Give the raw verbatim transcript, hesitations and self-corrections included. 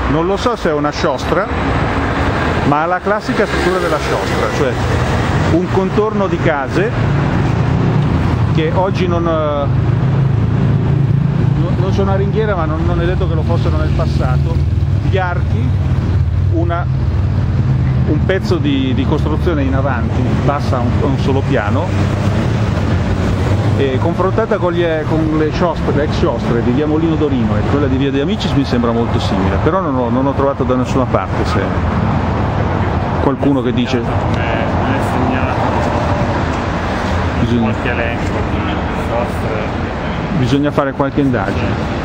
Non lo so se è una sciostra, ma ha la classica struttura della sciostra, cioè un contorno di case che oggi non, non sono a ringhiera, ma non, non è detto che lo fossero nel passato, gli archi, una, un pezzo di, di costruzione in avanti, bassa un, un solo piano, e confrontata con, gli, con le sciostre, le ex sciostre di via Molino d'Orino e quella di via De Amicis mi sembra molto simile, però non ho, non ho trovato da nessuna parte se qualcuno che dice bisogna, bisogna fare qualche indagine.